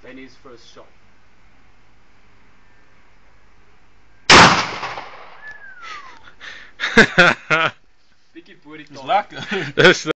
Bennie's first shot. Bietjie voor die taal. Dis lekker.